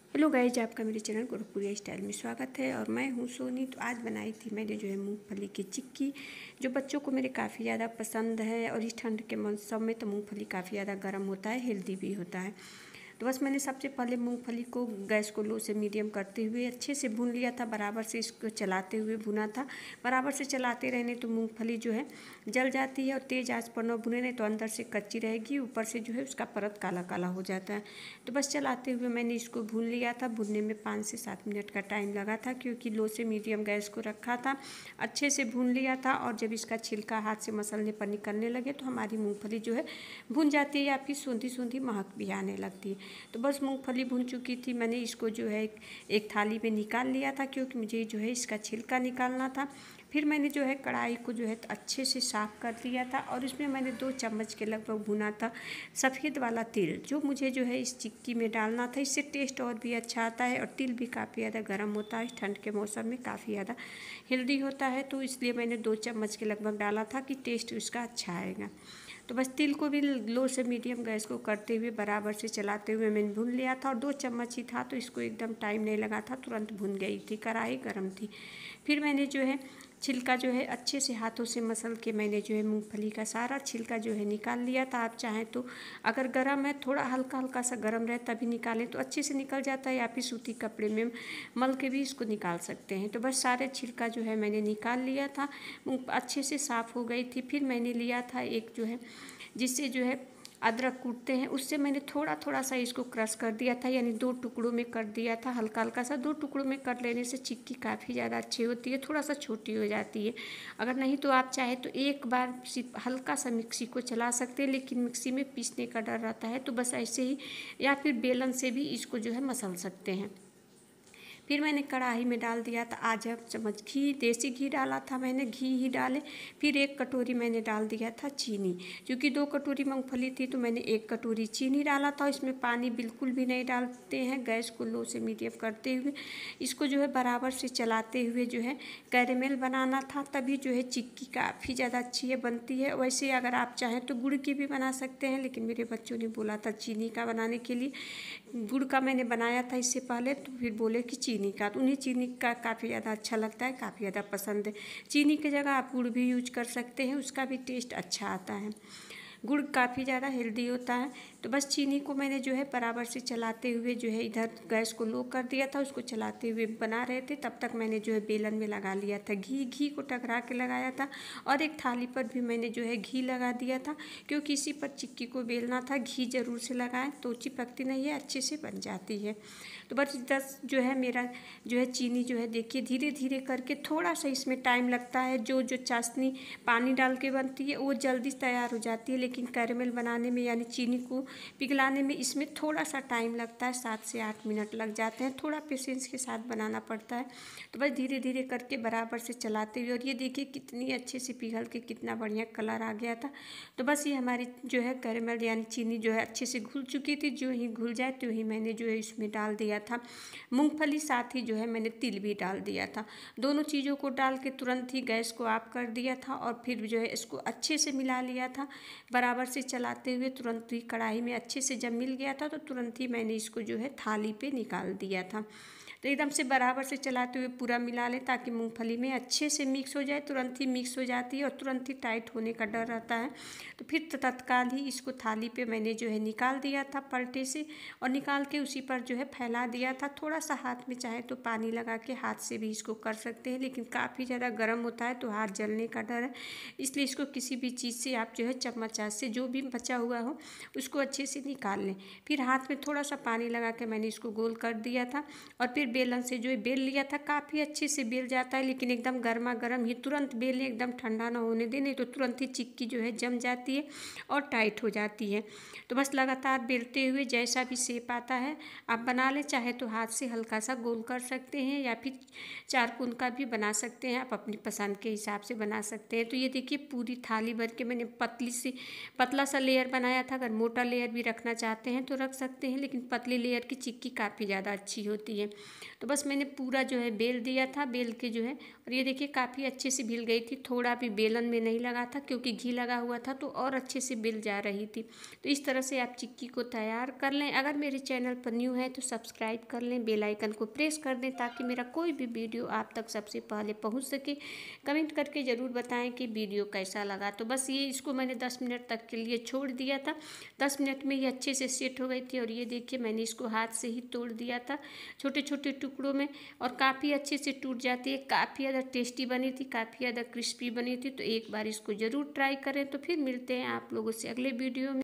Hello guys, आपका मेरे channel गोरखपुरिया style में स्वागत है। और मैं हूँ सोनी। तो आज बनाई थी मैंने जो है मूंगफली की चिक्की, जो बच्चों को मेरे काफ़ी ज़्यादा पसंद है। और इस ठंड के मौसम में तो मूंगफली काफ़ी ज़्यादा गर्म होता है, हेल्दी भी होता है। तो बस मैंने सबसे पहले मूंगफली को गैस को लो से मीडियम करते हुए अच्छे से भून लिया था। बराबर से इसको चलाते हुए भुना था। बराबर से चलाते रहने तो मूंगफली जो है जल जाती है, और तेज़ आंच पर न भुने नहीं तो अंदर से कच्ची रहेगी, ऊपर से जो है उसका परत काला काला हो जाता है। तो बस चलाते हुए मैंने इसको भून लिया था। भूनने में 5 से 7 मिनट का टाइम लगा था, क्योंकि लो से मीडियम गैस को रखा था। अच्छे से भून लिया था, और जब इसका छिलका हाथ से मसलने पर निकलने लगे तो हमारी मूंगफली जो है भुन जाती है, या फिर सूंधी सूंधी महक भी आने लगती है। तो बस मूंगफली भुन चुकी थी। मैंने इसको जो है एक थाली में निकाल लिया था, क्योंकि मुझे जो है इसका छिलका निकालना था। फिर मैंने जो है कढ़ाई को जो है अच्छे से साफ़ कर दिया था, और इसमें मैंने 2 चम्मच के लगभग भुना था सफ़ेद वाला तिल, जो मुझे जो है इस चिक्की में डालना था। इससे टेस्ट और भी अच्छा आता है, और तिल भी काफ़ी ज़्यादा गर्म होता है, ठंड के मौसम में काफ़ी ज़्यादा हेल्दी होता है। तो इसलिए मैंने 2 चम्मच के लगभग डाला था कि टेस्ट उसका अच्छा आएगा। तो बस तिल को भी लो से मीडियम गैस को करते हुए बराबर से चलाते हुए मैंने भून लिया था। और 2 चम्मच ही था, तो इसको एकदम टाइम नहीं लगा था, तुरंत भुन गई थी। कढ़ाई गर्म थी। फिर मैंने जो है छिलका जो है अच्छे से हाथों से मसल के मैंने जो है मूंगफली का सारा छिलका जो है निकाल लिया था। आप चाहें तो अगर गर्म है, थोड़ा हल्का हल्का सा गर्म रहे तभी निकालें तो अच्छे से निकल जाता है, या फिर सूती कपड़े में मल के भी इसको निकाल सकते हैं। तो बस सारे छिलका जो है मैंने निकाल लिया था। अच्छे से साफ़ हो गई थी। फिर मैंने लिया था एक जो है जिससे जो है अदरक कूटते हैं, उससे मैंने थोड़ा थोड़ा सा इसको क्रश कर दिया था, यानी 2 टुकड़ों में कर दिया था। हल्का हल्का सा 2 टुकड़ों में कर लेने से चिक्की काफ़ी ज़्यादा अच्छी होती है, थोड़ा सा छोटी हो जाती है। अगर नहीं तो आप चाहे तो एक बार सिर्फ हल्का सा मिक्सी को चला सकते हैं, लेकिन मिक्सी में पीसने का डर रहता है। तो बस ऐसे ही, या फिर बेलन से भी इसको जो है मसल सकते हैं। फिर मैंने कढ़ाई में डाल दिया था आधा चम्मच घी, देसी घी डाला था मैंने, घी ही डाले। फिर 1 कटोरी मैंने डाल दिया था चीनी, क्योंकि 2 कटोरी मूंगफली थी तो मैंने 1 कटोरी चीनी डाला था। इसमें पानी बिल्कुल भी नहीं डालते हैं। गैस को लो से मीडियम करते हुए इसको जो है बराबर से चलाते हुए जो है कैरेमल बनाना था, तभी जो है चिक्की काफ़ी ज़्यादा अच्छी है बनती है। वैसे अगर आप चाहें तो गुड़ की भी बना सकते हैं, लेकिन मेरे बच्चों ने बोला था चीनी का बनाने के लिए। गुड़ का मैंने बनाया था इससे पहले, तो फिर बोले कि चीनी का, तो उन्हें चीनी का काफ़ी ज़्यादा अच्छा लगता है, काफ़ी ज़्यादा पसंद है। चीनी की जगह आप गुड़ भी यूज कर सकते हैं, उसका भी टेस्ट अच्छा आता है। गुड़ काफ़ी ज़्यादा हेल्दी होता है। तो बस चीनी को मैंने जो है बराबर से चलाते हुए जो है इधर गैस को लो कर दिया था, उसको चलाते हुए बना रहे थे। तब तक मैंने जो है बेलन में लगा लिया था घी को टकरा के लगाया था, और एक थाली पर भी मैंने जो है घी लगा दिया था, क्योंकि इसी पर चिक्की को बेलना था। घी ज़रूर से लगाएं तो चिपकती नहीं है, अच्छे से बन जाती है। तो बस जो है मेरा जो है चीनी जो है देखिए धीरे धीरे करके, थोड़ा सा इसमें टाइम लगता है। जो चाशनी पानी डाल के बनती है वो जल्दी तैयार हो जाती है, लेकिन कैरेमल बनाने में यानी चीनी को पिघलाने में इसमें थोड़ा सा टाइम लगता है, 7 से 8 मिनट लग जाते हैं। थोड़ा पेशेंस के साथ बनाना पड़ता है। तो बस धीरे धीरे करके बराबर से चलाते हुए, और ये देखिए कितनी अच्छे से पिघल के कितना बढ़िया कलर आ गया था। तो बस ये हमारी जो है कैरेमल यानी चीनी जो है अच्छे से घुल चुकी थी। जो ही घुल जाए तो ही मैंने जो है इसमें डाल दिया था मूंगफली, साथ ही जो है मैंने तिल भी डाल दिया था। दोनों चीज़ों को डाल के तुरंत ही गैस को ऑफ कर दिया था, और फिर जो है इसको अच्छे से मिला लिया था बराबर से चलाते हुए। तुरंत ही कढ़ाई में अच्छे से जब मिल गया था तो तुरंत ही मैंने इसको जो है थाली पे निकाल दिया था। तो एकदम से बराबर से चलाते हुए पूरा मिला लें, ताकि मूंगफली में अच्छे से मिक्स हो जाए। तुरंत ही मिक्स हो जाती है, और तुरंत ही टाइट होने का डर रहता है। तो फिर तत्काल ही इसको थाली पे मैंने जो है निकाल दिया था पलटे से, और निकाल के उसी पर जो है फैला दिया था। थोड़ा सा हाथ में चाहे तो पानी लगा के हाथ से भी इसको कर सकते हैं, लेकिन काफ़ी ज़्यादा गर्म होता है तो हाथ जलने का डर है। इसलिए इसको किसी भी चीज़ से आप जो है चम्मच से जो भी बचा हुआ हो उसको अच्छे से निकाल लें। फिर हाथ में थोड़ा सा पानी लगा के मैंने इसको गोल कर दिया था, और फिर बेलन से जो है बेल लिया था। काफ़ी अच्छे से बेल जाता है, लेकिन एकदम गर्मा गर्म ही तुरंत बेल लें, एकदम ठंडा ना होने दें, नहीं तो तुरंत ही चिक्की जो है जम जाती है और टाइट हो जाती है। तो बस लगातार बेलते हुए जैसा भी शेप आता है आप बना लें। चाहे तो हाथ से हल्का सा गोल कर सकते हैं, या फिर चारकोन का भी बना सकते हैं, आप अपनी पसंद के हिसाब से बना सकते हैं। तो ये देखिए पूरी थाली भर के मैंने पतला सा लेयर बनाया था। अगर मोटा लेयर भी रखना चाहते हैं तो रख सकते हैं, लेकिन पतली लेयर की चिक्की काफ़ी ज़्यादा अच्छी होती है। तो बस मैंने पूरा जो है बेल दिया था, बेल के जो है, और ये देखिए काफ़ी अच्छे से भिल गई थी। थोड़ा भी बेलन में नहीं लगा था क्योंकि घी लगा हुआ था, तो और अच्छे से बिल जा रही थी। तो इस तरह से आप चिक्की को तैयार कर लें। अगर मेरे चैनल पर न्यू है तो सब्सक्राइब कर लें, बेल आइकन को प्रेस कर दें ताकि मेरा कोई भी वीडियो आप तक सबसे पहले पहुंच सके। कमेंट करके ज़रूर बताएं कि वीडियो कैसा लगा। तो बस ये इसको मैंने 10 मिनट तक के लिए छोड़ दिया था। 10 मिनट में ये अच्छे से सेट हो गई थी। और ये देखिए मैंने इसको हाथ से ही तोड़ दिया था छोटे छोटे टुकड़ों में, और काफ़ी अच्छे से टूट जाती है। काफ़ी ज़्यादा टेस्टी बनी थी, काफ़ी ज़्यादा क्रिस्पी बनी थी। तो एक बार इसको ज़रूर ट्राई करें। तो फिर मिलते हैं आप लोगों से अगले वीडियो में।